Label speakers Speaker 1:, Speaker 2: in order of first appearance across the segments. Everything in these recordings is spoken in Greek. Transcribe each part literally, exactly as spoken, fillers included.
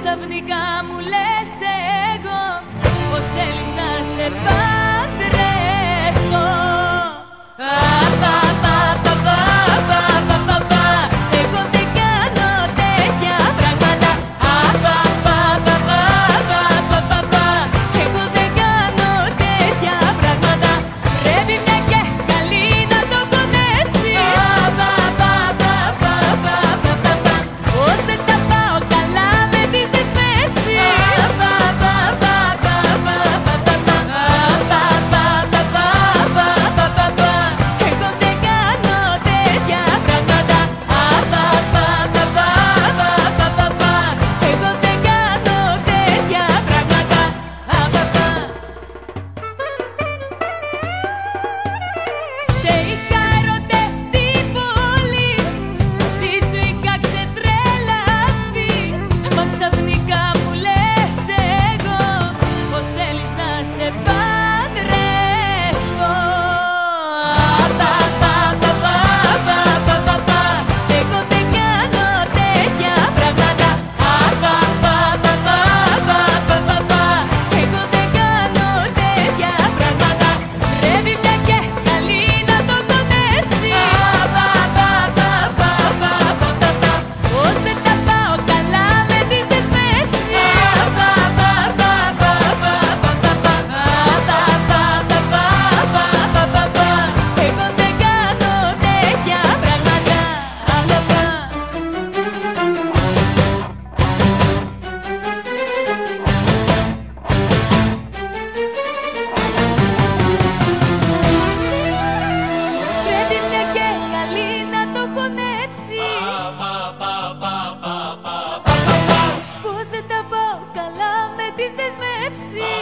Speaker 1: ξαφνικά μου λες εγώ πως θέλεις να σε παντρευτώ. Εγώ δεν κάνω τέτοια πράγματα. Εγώ δεν κάνω τέτοια πράγματα. Πρέπει μια και καλή να το κονέψεις. Πως δεν τα πάω καλά με τις δεσμεύσεις. Εγώ δεν κάνω τέτοια πράγματα. Εγώ δεν κάνω τέτοια πράγματα. Σε είχα ερωτευτεί πολύ, εσύ σου είχα ξετρελαθεί. Μα ξαφνικά μου λες εγώ πως θέλεις να σε παντρευτώ. Εγώ δεν κάνω τέτοια πράγματα. Εγώ δεν κάνω τέτοια πράγματα. Πρέπει μια και καλή να το κονέψεις. Πως δεν τα πάω καλά με τις δεσμεύσεις. Εγώ δεν κάνω τέτοια πράγματα. Πρέπει μια και καλή να το χωνέψεις. Πως δεν τα πάω καλά με τις δεσμεύσεις.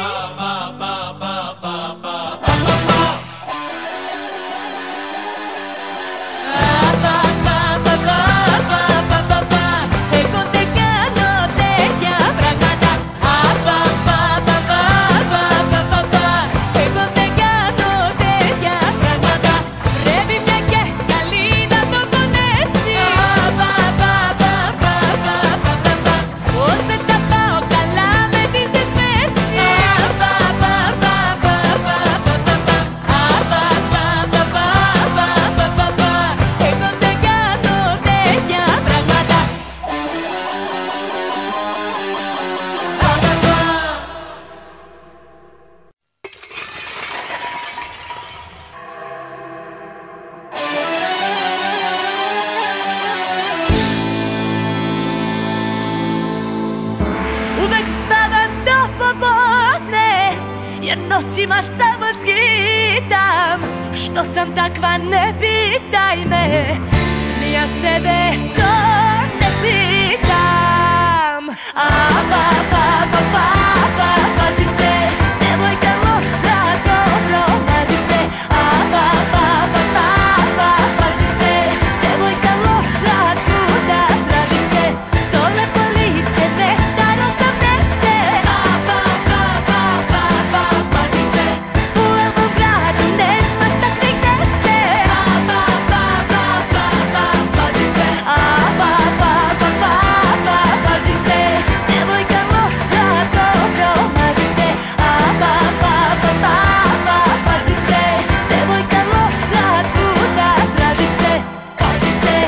Speaker 1: Εγώ δεν κάνω τέτοια πράγματα. Εγώ δεν κάνω τέτοια πράγματα. Πρέπει μια και καλή να το κονέψεις. Πως δεν τα πάω καλά με τις δεσμεύσεις. Εγώ δεν κάνω τέτοια πράγματα. Uvek spavam do popodne, jer noćima samo skitam. Što sam takva ne pitaj me, ni ja sebe to ne pitam. A pa pa pa pa pa pazi se, devojka loša dobro mazi se. A pa pa pa pa pa pazi se, devojka loša svuda traži se. To lepo lice nektar osamnaeste. A pa pa pa pa pa pazi se, u ovom gradu nema takvih deste. A pa pa pa pa pa pazi se. A pa pa pa pa pa pazi se, devojka loša dobro mazi se. A pa pa pa pa pa pazi se, devojka loša svuda traži se. Pazi se.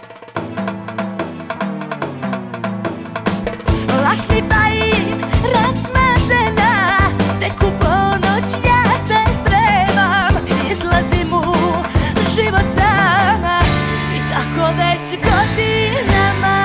Speaker 1: Lašljiva i razmažena, tek u ponoć ja se spremam. Izlazim u život sama i tako već godinama.